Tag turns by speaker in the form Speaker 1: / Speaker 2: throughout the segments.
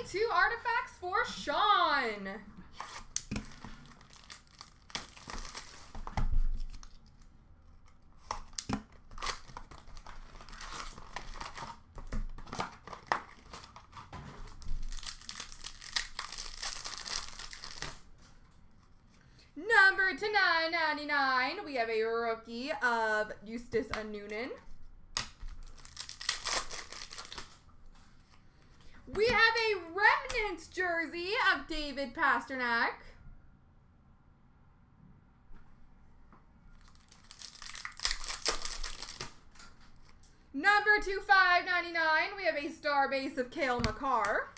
Speaker 1: 22 artifacts for Sean. Number to 999, we have a rookie of Eustace Noonan. We have a remnant jersey of David Pasternak. Number to 599, we have a star base of Cale Makar.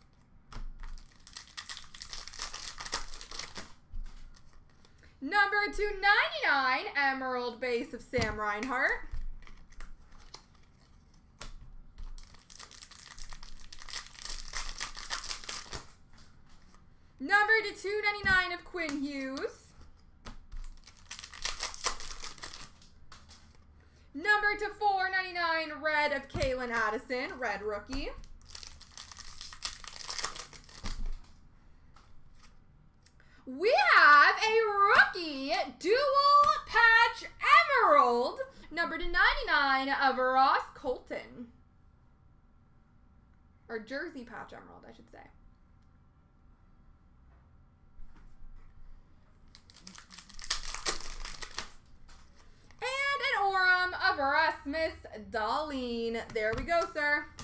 Speaker 1: Number 299, emerald base of Sam Reinhart. Number to 299 of Quinn Hughes. Number to 499, red of Kalen Addison, red rookie. We have a rookie dual patch emerald, number to 99 of Ross Colton. Or jersey patch emerald, I should say. And an Orem of Rasmus Dahlin. There we go, sir.